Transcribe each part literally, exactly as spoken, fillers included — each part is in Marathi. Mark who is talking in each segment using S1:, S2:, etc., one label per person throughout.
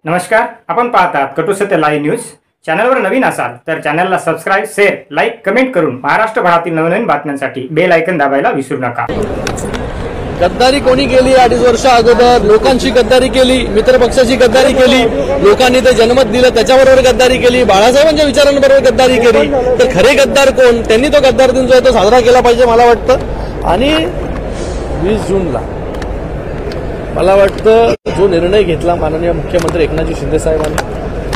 S1: नमस्कार, आपण पाहतात कटू सत्य लाईव्ह न्यूज। चॅनलवर नवीन असाल तर चॅनलला सबस्क्राइब, शेअर, लाईक, कमेंट करून महाराष्ट्रभरातील नवनवीन बातम्यांसाठी बेल आयकॉन दाबायला विसरू नका।
S2: गद्दारी कोणी केली? अडीच वर्ष अगोदर लोकांची गद्दारी केली, मित्र पक्षाची गद्दारी केली, लोकांनी ते जनमत दिलं त्याच्याबरोबर गद्दारी केली, बाळासाहेबांच्या विचारांबरोबर गद्दारी केली। तर खरे गद्दार कोण? त्यांनी तो गद्दार दिन जो आहे तो साजरा केला पाहिजे मला वाटतं। आणि वीस जूनला मला वाटतं जो निर्णय घेतला माननीय मुख्यमंत्री एकनाथजी शिंदे साहेबांनी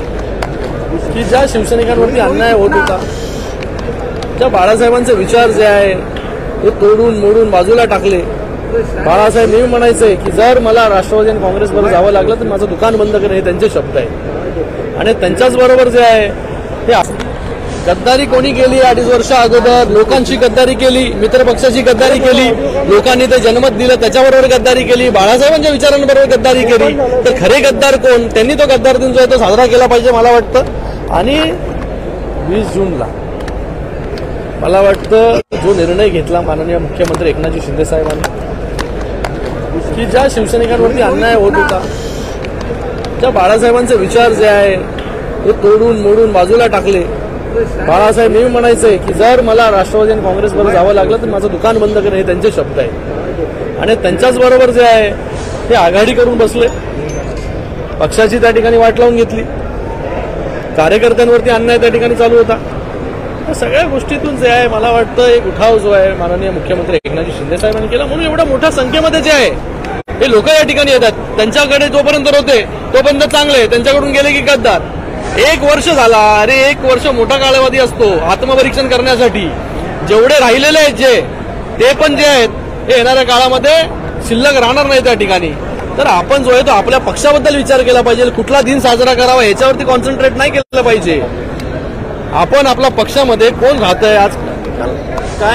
S2: की ज्या शिवसैनिकांवरती अन्याय होत होता, ज्या बाळासाहेबांचे विचार जे आहे ते तोडून मोडून बाजूला टाकले। बाळासाहेब नेहमी म्हणायचे की जर मला राष्ट्रवादी आणि काँग्रेसबरोबर जावं लागलं तर माझं दुकान बंद करेन, हे त्यांचे शब्द आहेत। आणि त्यांच्याच बरोबर जे आहे ते गद्दारी कोणी केली? अडीच वर्ष अगोदर लोकांची गद्दारी केली, मित्र पक्षाची गद्दारी केली, लोकांनी ते जनमत दिलं त्याच्याबरोबर गद्दारी केली, बाळासाहेबांच्या विचारांबरोबर गद्दारी केली। तर खरे गद्दार कोण? त्यांनी तो गद्दार दिन जो आहे तो साजरा केला पाहिजे मला वाटतं। आणि वीस जूनला मला वाटतं जो निर्णय घेतला माननीय मुख्यमंत्री एकनाथजी शिंदे साहेबांनी की ज्या शिवसैनिकांवरती अन्याय होत होता, ज्या बाळासाहेबांचे विचार जे आहे ते तोडून मोडून बाजूला टाकले। बाळासाहेब नेहमी म्हणायचे की जर मला राष्ट्रवादी आणि काँग्रेसबरोबर जावं लागलं तर माझं दुकान बंद करेन, हे त्यांचे शब्द आहेत। आणि त्यांच्याच बरोबर जे आहे ते आघाडी करून बसले, पक्षाची त्या ठिकाणी वाट लावून घेतली, कार्यकर्त्यांवरती अन्याय त्या ठिकाणी चालू होता। या सगळ्या गोष्टीतून जे आहे मला वाटतं एक उठाव जो आहे माननीय मुख्यमंत्री एकनाथजी शिंदे साहेबांनी केला, म्हणून एवढ्या मोठ्या संख्येमध्ये जे आहे हे लोक या ठिकाणी येतात। त्यांच्याकडे जोपर्यंत होते तोपर्यंत चांगले, त्यांच्याकडून गेले की गद्दार। एक वर्ष झाला, अरे एक वर्ष मोठा कालावधी असतो आत्मपरीक्षण करण्यासाठी। जेवढे राहिलेले आहेत जे ते पण जे आहेत हे येणाऱ्या काळामध्ये शिल्लक राहणार नाही त्या ठिकाणी। तर आपण जो आहे तो आपल्या पक्षाबद्दल विचार केला पाहिजे, कुठला दिन साजरा करावा याच्यावरती कॉन्सन्ट्रेट नाही केलं पाहिजे। आपण आपल्या पक्षामध्ये कोण राहतंय, आज काय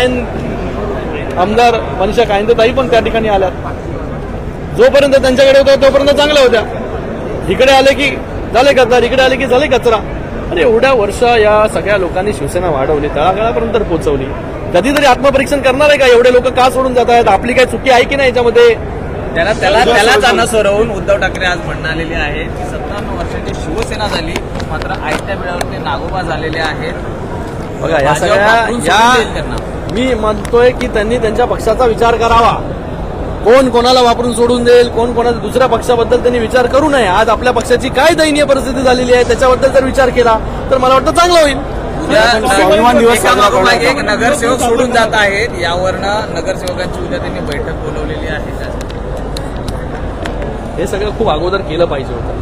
S2: आमदार मनीषा कायंदेताई पण त्या ठिकाणी आल्यात, जोपर्यंत त्यांच्याकडे होत्या तोपर्यंत चांगल्या होत्या, इकडे आले की झाले गद्दार, इकडे आले की झाले कचरा। अरे एवढ्या वर्ष या सगळ्या लोकांनी शिवसेना वाढवली, तळागाळापर्यंत पोहोचवली, कधीतरी आत्मपरीक्षण करणार आहे का? एवढे लोक का सोडून जात आहेत? आपली काय चुकी आहे की नाही याच्यामध्ये?
S3: त्याला त्याला त्यालाच अनुसरून उद्धव ठाकरे आज म्हणून आलेले आहेत की सत्तावन्न वर्षाची शिवसेना झाली, मात्र आयत्या वेळावरती नागोबा झालेले आहेत।
S2: बघा या सगळ्या या मी म्हणतोय की त्यांनी त्यांच्या पक्षाचा विचार करावा, कोण कोणाला वापरून सोडून देईल, कोण कोणाच्या दुसऱ्या पक्षाबद्दल त्यांनी विचार करू नये। आज आपल्या पक्षाची काय दयनीय परिस्थिती झालेली आहे त्याच्याबद्दल जर विचार केला तर मला वाटतं चांगलं होईल।
S3: एक नगरसेवक सोडून जात आहेत, यावरनं नगरसेवकांची उद्या त्यांनी बैठक बोलवलेली आहे।
S2: हे सगळं खूप अगोदर केलं पाहिजे होतं।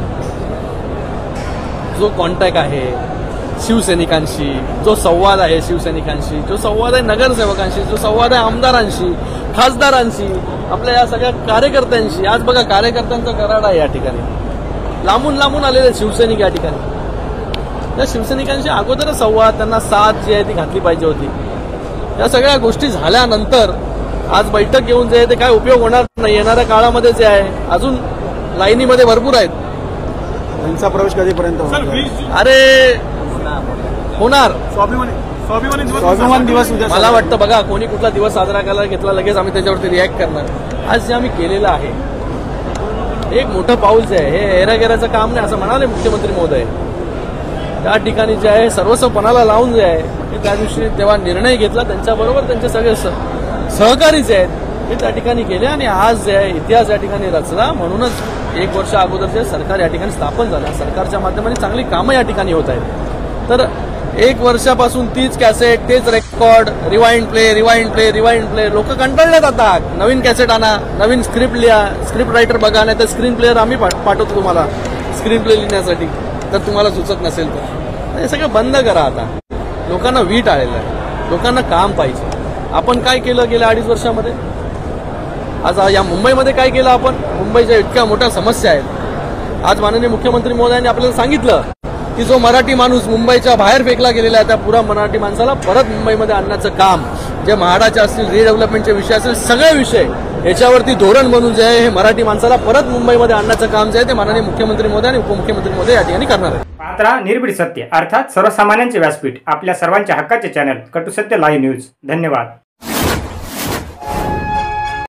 S2: जो कॉन्टॅक्ट आहे शिवसैनिकांशी, जो संवाद आहे शिवसैनिकांशी, जो संवाद आहे नगरसेवकांशी, जो संवाद आहे आमदारांशी, खासदारांशी, आपल्या या सगळ्या कार्यकर्त्यांशी। आज बघा कार्यकर्त्यांचा कराड आहे या ठिकाणी, लांबून लांबून आलेले शिवसैनिक या ठिकाणी। त्या शिवसैनिकांशी अगोदर संवाद, त्यांना साथ जी आहे ती घातली पाहिजे होती। या सगळ्या गोष्टी झाल्यानंतर आज बैठक घेऊन जे आहे ते काय उपयोग होणार नाही। येणाऱ्या काळामध्ये जे आहे अजून लाईनीमध्ये भरपूर आहेत,
S4: त्यांचा प्रवेश कधीपर्यंत होणार?
S2: अरे होणार
S4: स्वाभिमान दिवस उद्या।
S2: मला वाटतं बघा कोणी कुठला दिवस साजरा करायला घेतला लगेच आम्ही त्याच्यावरती रिॲक्ट करणार। आज जे आम्ही केलेलं आहे एक मोठं पाऊल जे आहे हे हेरागेराचं काम नाही असं म्हणाले मुख्यमंत्री महोदय। त्या ठिकाणी जे आहे सर्वस्व पणाला लावून जे आहे हे त्या दिवशी तेव्हा निर्णय घेतला, त्यांच्याबरोबर त्यांचे सगळे सहकारी जे आहेत हे त्या ठिकाणी केले आणि आज जे आहे इतिहास या ठिकाणी रचला। म्हणूनच एक वर्ष अगोदर जे सरकार या ठिकाणी स्थापन झालं, सरकारच्या माध्यमाने चांगली कामं या ठिकाणी होत आहेत। तर एक वर्षापासून तीच कॅसेट, तेच record, rewind play rewind play rewind play लोक कंटाळलेत आता। नवीन कॅसेट आणा, नवीन स्क्रिप्ट लिहा, स्क्रिप्ट रायटर बघा, नाही तर स्क्रीन प्लेअर आम्ही पाठवतो तुम्हाला स्क्रीन प्ले लिहिण्यासाठी, तर तुम्हाला सुचत नसेल तर हे सगळं बंद करा आता। लोकांना वीट आलेलं आहे, लोकांना काम पाहिजे। आपण काय केलं गेल्या अडीच वर्षामध्ये? आज या मुंबईमध्ये काय केलं आपण? मुंबईच्या इतक्या मोठ्या समस्या आहेत। आज माननीय मुख्यमंत्री महोदयांनी आपल्याला सांगितलं की जो मराठी माणूस मुंबईच्या बाहेर फेकला गेलेला आहे त्या पुरा मराठी माणसाला परत मुंबईमध्ये आणण्याचं काम, जे म्हाडाचे असतील, रिडेव्हलपमेंटचे विषय असतील, सगळे विषय याच्यावरती धोरण बनून जे आहे हे मराठी माणसाला परत मुंबईमध्ये आणण्याचं काम जे आहे ते माननीय मुख्यमंत्री महोदय आणि उपमुख्यमंत्री महोदय या ठिकाणी करणार आहेत।
S1: पात्रा निर्भीड सत्य अर्थात सर्वसामान्यांचे व्यासपीठ, आपल्या सर्वांच्या हक्काचे चॅनल कटू सत्य लाईव्ह न्यूज। धन्यवाद।